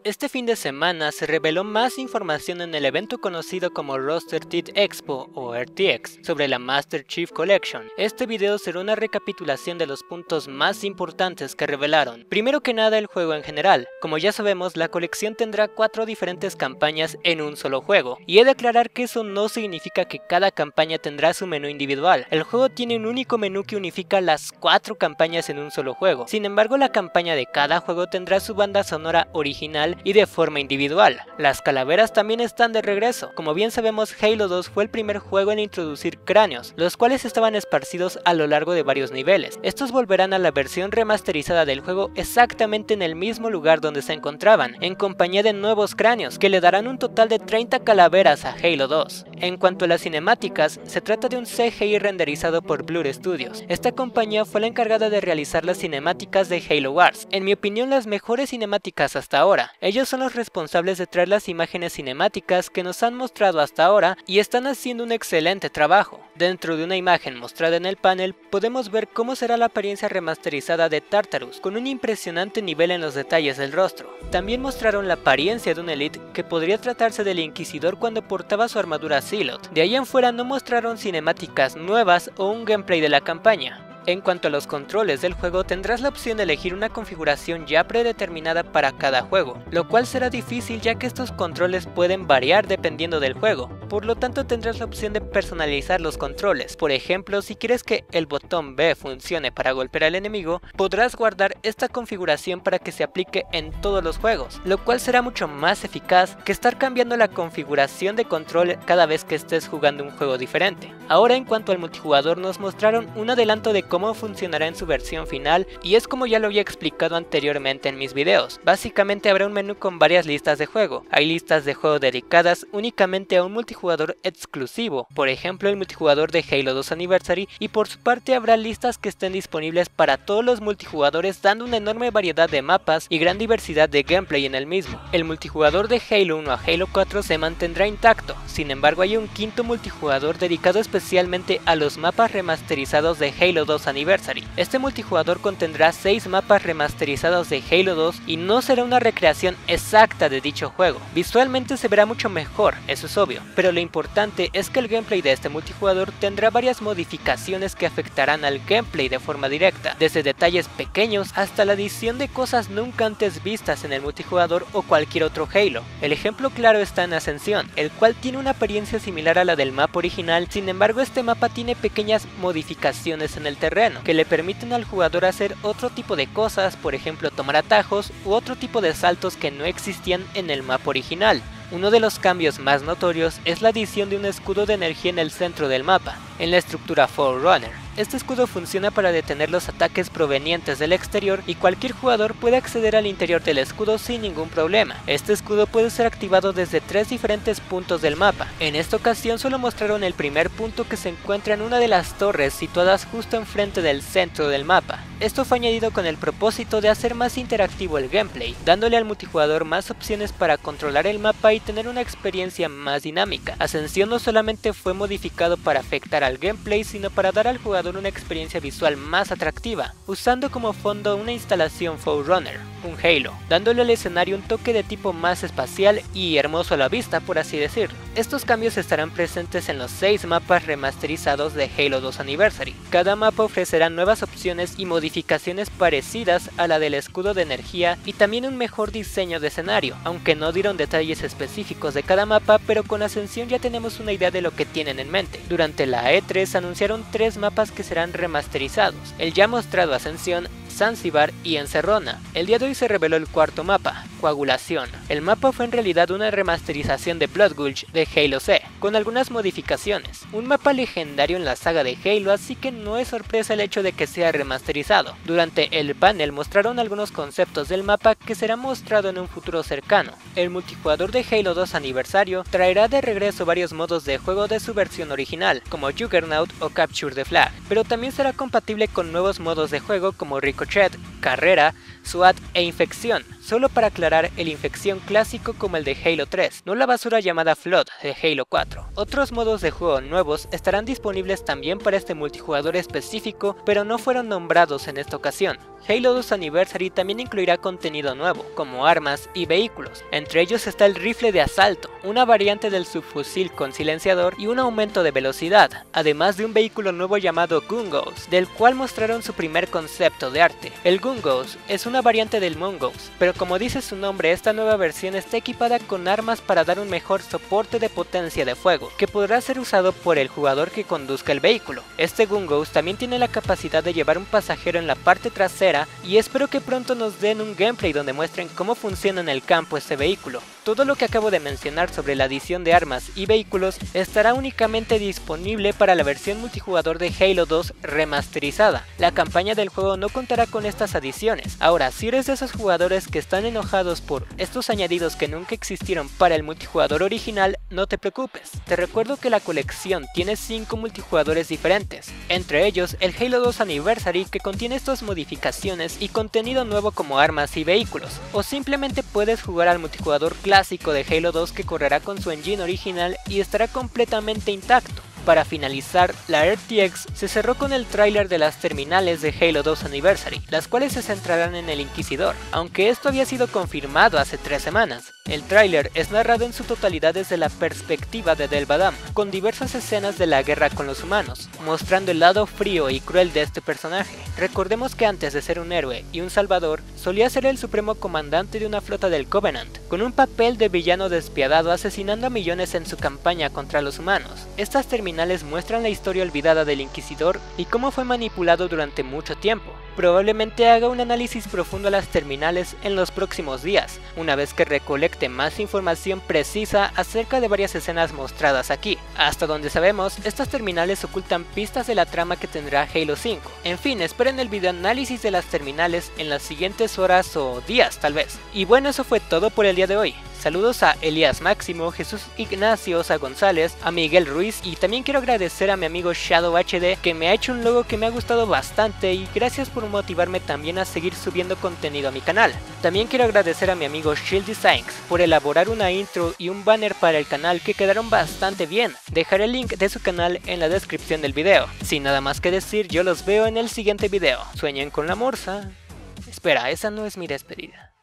Este fin de semana se reveló más información en el evento conocido como Rooster Teeth Expo o RTX sobre la Master Chief Collection. Este video será una recapitulación de los puntos más importantes que revelaron. Primero que nada, el juego en general. Como ya sabemos, la colección tendrá 4 diferentes campañas en un solo juego, y he de aclarar que eso no significa que cada campaña tendrá su menú individual. El juego tiene un único menú que unifica las 4 campañas en un solo juego. Sin embargo, la campaña de cada juego tendrá su banda sonora original y de forma individual. Las calaveras también están de regreso. Como bien sabemos, Halo 2 fue el primer juego en introducir cráneos, los cuales estaban esparcidos a lo largo de varios niveles. Estos volverán a la versión remasterizada del juego exactamente en el mismo lugar donde se encontraban, en compañía de nuevos cráneos, que le darán un total de 30 calaveras a Halo 2. En cuanto a las cinemáticas, se trata de un CGI renderizado por Blur Studios. Esta compañía fue la encargada de realizar las cinemáticas de Halo Wars. En mi opinión, las mejores cinemáticas hasta ahora. Ellos son los responsables de traer las imágenes cinemáticas que nos han mostrado hasta ahora y están haciendo un excelente trabajo. Dentro de una imagen mostrada en el panel podemos ver cómo será la apariencia remasterizada de Tartarus, con un impresionante nivel en los detalles del rostro. También mostraron la apariencia de un Elite que podría tratarse del Inquisidor cuando portaba su armadura Zealot. De ahí en fuera no mostraron cinemáticas nuevas o un gameplay de la campaña. En cuanto a los controles del juego, tendrás la opción de elegir una configuración ya predeterminada para cada juego, lo cual será difícil ya que estos controles pueden variar dependiendo del juego. Por lo tanto, tendrás la opción de personalizar los controles. Por ejemplo, si quieres que el botón B funcione para golpear al enemigo, podrás guardar esta configuración para que se aplique en todos los juegos, lo cual será mucho más eficaz que estar cambiando la configuración de control cada vez que estés jugando un juego diferente. Ahora, en cuanto al multijugador, nos mostraron un adelanto de cómo funcionará en su versión final, y es como ya lo había explicado anteriormente en mis videos. Básicamente habrá un menú con varias listas de juego. Hay listas de juego dedicadas únicamente a un multijugador exclusivo, por ejemplo el multijugador de Halo 2 Anniversary, y por su parte habrá listas que estén disponibles para todos los multijugadores, dando una enorme variedad de mapas y gran diversidad de gameplay en el mismo. El multijugador de Halo 1 a Halo 4 se mantendrá intacto, sin embargo hay un quinto multijugador dedicado especialmente a los mapas remasterizados de Halo 2 Anniversary. Este multijugador contendrá 6 mapas remasterizados de Halo 2 y no será una recreación exacta de dicho juego. Visualmente se verá mucho mejor, eso es obvio, pero lo importante es que el gameplay de este multijugador tendrá varias modificaciones que afectarán al gameplay de forma directa, desde detalles pequeños hasta la adición de cosas nunca antes vistas en el multijugador o cualquier otro Halo. El ejemplo claro está en Ascensión, el cual tiene una apariencia similar a la del mapa original. Sin embargo, este mapa tiene pequeñas modificaciones en el terreno que le permiten al jugador hacer otro tipo de cosas, por ejemplo tomar atajos u otro tipo de saltos que no existían en el mapa original. Uno de los cambios más notorios es la adición de un escudo de energía en el centro del mapa, en la estructura Forerunner. Este escudo funciona para detener los ataques provenientes del exterior y cualquier jugador puede acceder al interior del escudo sin ningún problema. Este escudo puede ser activado desde 3 diferentes puntos del mapa. En esta ocasión solo mostraron el primer punto, que se encuentra en una de las torres situadas justo enfrente del centro del mapa. Esto fue añadido con el propósito de hacer más interactivo el gameplay, dándole al multijugador más opciones para controlar el mapa y tener una experiencia más dinámica. Ascensión no solamente fue modificado para afectar al gameplay, sino para dar al jugador una experiencia visual más atractiva, usando como fondo una instalación Forerunner, un Halo, dándole al escenario un toque de tipo más espacial y hermoso a la vista, por así decirlo. Estos cambios estarán presentes en los 6 mapas remasterizados de Halo 2 Anniversary. Cada mapa ofrecerá nuevas opciones y modificaciones parecidas a la del escudo de energía, y también un mejor diseño de escenario, aunque no dieron detalles específicos de cada mapa, pero con Ascensión ya tenemos una idea de lo que tienen en mente. Durante la E3 anunciaron 3 mapas que serán remasterizados: el ya mostrado Ascensión, Zanzibar y Encerrona. El día de hoy se reveló el cuarto mapa, Coagulación. El mapa fue en realidad una remasterización de Blood Gulch de Halo C, con algunas modificaciones. Un mapa legendario en la saga de Halo, así que no es sorpresa el hecho de que sea remasterizado. Durante el panel mostraron algunos conceptos del mapa que será mostrado en un futuro cercano. El multijugador de Halo 2 Aniversario traerá de regreso varios modos de juego de su versión original, como Juggernaut o Capture the Flag, pero también será compatible con nuevos modos de juego como Ricochet, Carrera, SWAT e Infección. Solo para aclarar, el infección clásico como el de Halo 3, no la basura llamada Flood de Halo 4. Otros modos de juego nuevos estarán disponibles también para este multijugador específico, pero no fueron nombrados en esta ocasión. Halo 2 Anniversary también incluirá contenido nuevo, como armas y vehículos. Entre ellos está el rifle de asalto, una variante del subfusil con silenciador y un aumento de velocidad, además de un vehículo nuevo llamado Gun-Ghost, del cual mostraron su primer concepto de arte. El Gun-Ghost es una variante del Mongoose, pero como dice su nombre, esta nueva versión está equipada con armas para dar un mejor soporte de potencia de fuego, que podrá ser usado por el jugador que conduzca el vehículo. Este Gun-Ghost también tiene la capacidad de llevar un pasajero en la parte trasera, y espero que pronto nos den un gameplay donde muestren cómo funciona en el campo este vehículo. Todo lo que acabo de mencionar sobre la adición de armas y vehículos estará únicamente disponible para la versión multijugador de Halo 2 remasterizada. La campaña del juego no contará con estas adiciones. Ahora, si eres de esos jugadores que están enojados por estos añadidos que nunca existieron para el multijugador original, no te preocupes. Te recuerdo que la colección tiene 5 multijugadores diferentes, entre ellos el Halo 2 Anniversary, que contiene estas modificaciones y contenido nuevo como armas y vehículos, o simplemente puedes jugar al multijugador clásico de Halo 2 que correrá con su engine original y estará completamente intacto. Para finalizar, la RTX se cerró con el tráiler de las terminales de Halo 2 Anniversary, las cuales se centrarán en el Inquisidor, aunque esto había sido confirmado hace 3 semanas. El tráiler es narrado en su totalidad desde la perspectiva de Del Badam, con diversas escenas de la guerra con los humanos, mostrando el lado frío y cruel de este personaje. Recordemos que antes de ser un héroe y un salvador, solía ser el supremo comandante de una flota del Covenant, con un papel de villano despiadado asesinando a millones en su campaña contra los humanos. Estas terminales muestran la historia olvidada del Inquisidor y cómo fue manipulado durante mucho tiempo. Probablemente haga un análisis profundo a las terminales en los próximos días, una vez que recolecte más información precisa acerca de varias escenas mostradas aquí. Hasta donde sabemos, estas terminales ocultan pistas de la trama que tendrá Halo 5. En fin, esperen el video análisis de las terminales en las siguientes horas o días tal vez. Y bueno, eso fue todo por el día de hoy. Saludos a Elías Máximo, Jesús Ignacio Osa González, a Miguel Ruiz, y también quiero agradecer a mi amigo Shadow HD, que me ha hecho un logo que me ha gustado bastante, y gracias por motivarme también a seguir subiendo contenido a mi canal. También quiero agradecer a mi amigo Shield Designs por elaborar una intro y un banner para el canal que quedaron bastante bien. Dejaré el link de su canal en la descripción del video. Sin nada más que decir, yo los veo en el siguiente video. Sueñen con la morsa. Espera, esa no es mi despedida.